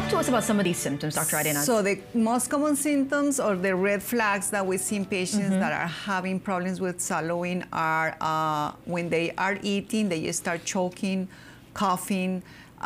talk to us about some of these symptoms, Dr. Arenas. So the most common symptoms or the red flags that we see in patients that are having problems with swallowing are when they are eating, they start choking, coughing,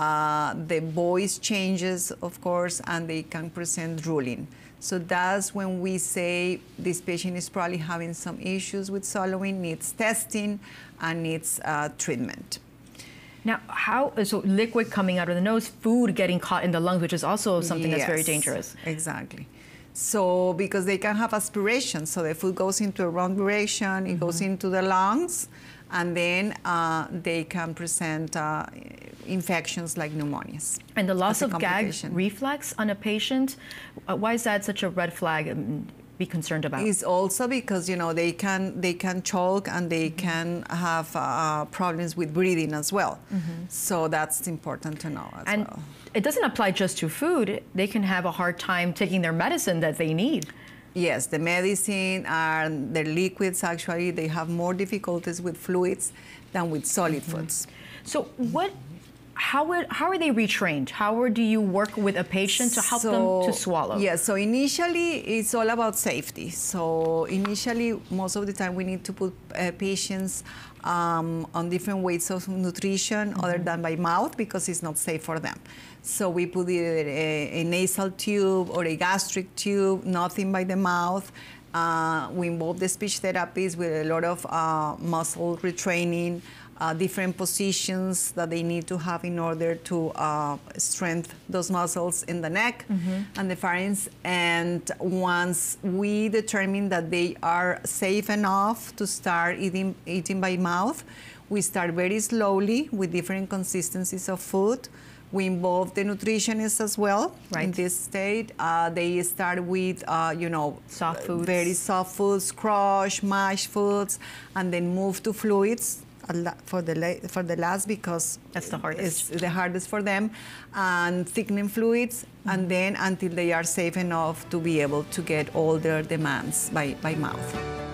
the voice changes, of course, and they can present drooling. So that's when we say this patient is probably having some issues with swallowing, needs testing, and needs treatment. Now, so liquid coming out of the nose, food getting caught in the lungs, which is also something that's very dangerous. Exactly. So because they can have aspiration, so the food goes into a wrong direction, it goes into the lungs, and then they can present infections like pneumonias. And the loss of gag reflex on a patient, why is that such a red flag? Be concerned about? Is also because, you know, they can choke and they can have problems with breathing as well. So that's important to know as well. It doesn't apply just to food. They can have a hard time taking their medicine that they need. Yes, the medicine and the liquids, actually, they have more difficulties with fluids than with solid foods. So how are they retrained? How do you work with a patient to help them to swallow? Yeah, so initially it's all about safety. So initially, most of the time we need to put patients on different ways of nutrition other than by mouth because it's not safe for them. So we put either a nasal tube or a gastric tube, nothing by the mouth. We involve the speech therapists with a lot of muscle retraining, different positions that they need to have in order to strengthen those muscles in the neck and the pharynx. And once we determine that they are safe enough to start eating by mouth, we start very slowly with different consistencies of food. We involve the nutritionists as well. In this state. They start with, you know, soft foods, very soft foods, crush, mashed foods, and then move to fluids for the last because that's the hardest. It's the hardest for them, and thickening fluids, and then until they are safe enough to be able to get all their demands by mouth.